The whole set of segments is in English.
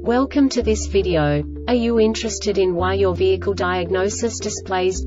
Welcome to this video. Are you interested in why your vehicle diagnosis displays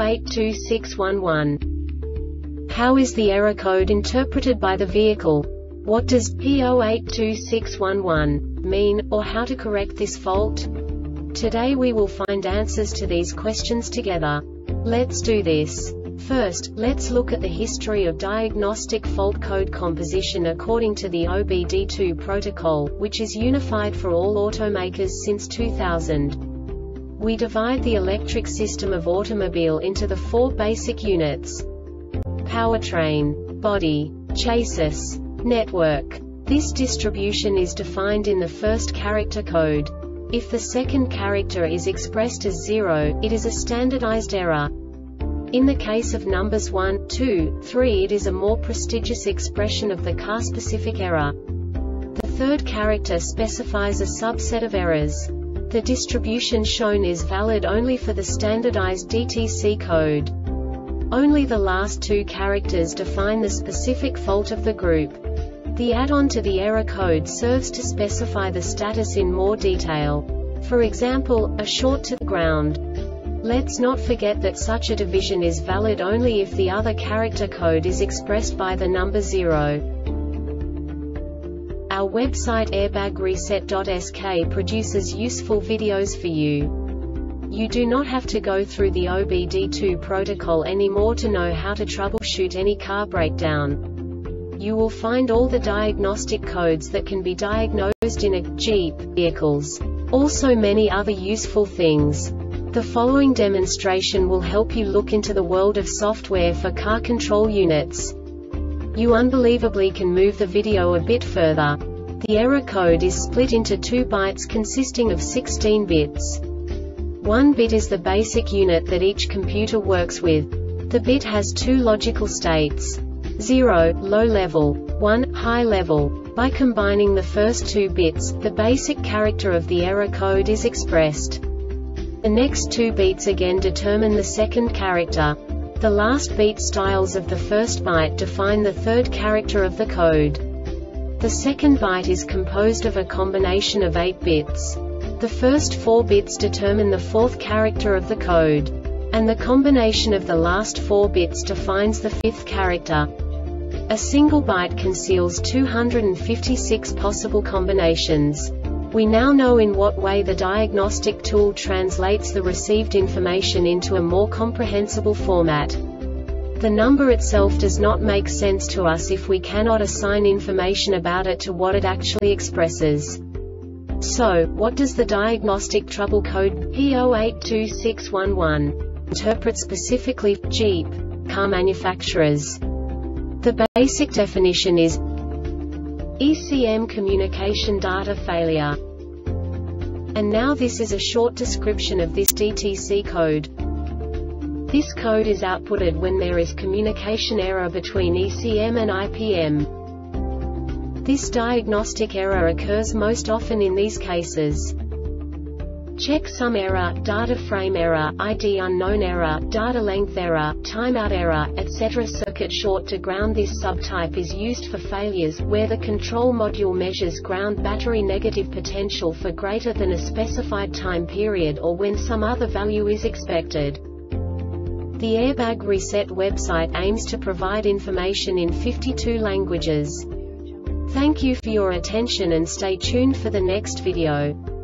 P082611? How is the error code interpreted by the vehicle? What does P082611 mean, or how to correct this fault? Today we will find answers to these questions together. Let's do this. First, let's look at the history of diagnostic fault code composition according to the OBD2 protocol, which is unified for all automakers since 2000. We divide the electric system of automobile into the four basic units: powertrain, body, chassis, network. This distribution is defined in the first character code. If the second character is expressed as 0, it is a standardized error. In the case of numbers 1, 2, 3, it is a more prestigious expression of the car-specific error. The third character specifies a subset of errors. The distribution shown is valid only for the standardized DTC code. Only the last two characters define the specific fault of the group. The add-on to the error code serves to specify the status in more detail. For example, a short to the ground. Let's not forget that such a division is valid only if the other character code is expressed by the number 0. Our website airbagreset.sk produces useful videos for you. You do not have to go through the OBD2 protocol anymore to know how to troubleshoot any car breakdown. You will find all the diagnostic codes that can be diagnosed in a Jeep vehicles. Also many other useful things. The following demonstration will help you look into the world of software for car control units. You unbelievably can move the video a bit further. The error code is split into 2 bytes consisting of 16 bits. 1 bit is the basic unit that each computer works with. The bit has 2 logical states: 0, low level, 1, high level. By combining the first 2 bits, the basic character of the error code is expressed. The next 2 beats again determine the second character. The last beat styles of the first byte define the third character of the code. The second byte is composed of a combination of 8 bits. The first 4 bits determine the fourth character of the code. And the combination of the last 4 bits defines the fifth character. A single byte conceals 256 possible combinations. We now know in what way the diagnostic tool translates the received information into a more comprehensible format. The number itself does not make sense to us if we cannot assign information about it to what it actually expresses. So, what does the diagnostic trouble code P082611 interpret specifically for Jeep car manufacturers? The basic definition is ECM communication data failure. And now this is a short description of this DTC code. This code is outputted when there is communication error between ECM and IPM. This diagnostic error occurs most often in these cases: checksum error, data frame error, ID unknown error, data length error, timeout error, etc. Circuit short to ground. This subtype is used for failures where the control module measures ground battery negative potential for greater than a specified time period or when some other value is expected. The Airbag Reset website aims to provide information in 52 languages. Thank you for your attention and stay tuned for the next video.